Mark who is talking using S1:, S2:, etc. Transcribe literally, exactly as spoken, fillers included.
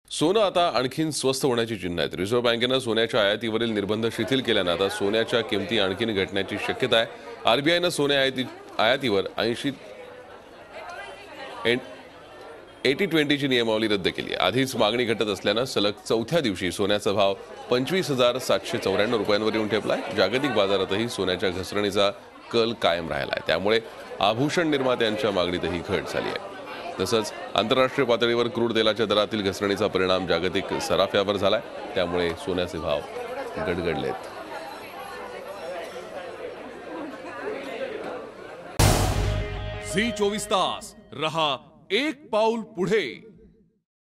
S1: सोनं आता आणखीन स्वस्त होण्याची चिन्ह आहेत. रिझर्व्ह बँकेनं सोन्याच्या आयातीवरील निर्बंध शिथिल केल्यानं आता सोन्याच्या किमती आणखीन घटण्याची शक्यता आहे. आरबीआयनं सोन्या आयाती आयातीवर ऐंशी एटी ट्वेंटीची नियमावली रद्द केली आहे. आधीच मागणी घटत असल्यानं सलग चौथ्या दिवशी सोन्याचा भाव पंचवीस हजार सातशे चौऱ्याण्णव रुपयांवर येऊन ठेपलाय. जागतिक बाजारातही सोन्याच्या घसरणीचा कल कायम राहिला आहे. त्यामुळे आभूषण निर्मात्यांच्या मागणीतही घट झाली आहे. तसंच आंतरराष्ट्रीय पातळीवर क्रूड तेलाच्या दरातील घसरणीचा परिणाम जागतिक सराफ्यावर झालाय. त्यामुळे सोन्याचे भाव गडगडलेत.
S2: झी चोवीस तास रहा एक पाऊल पुढे.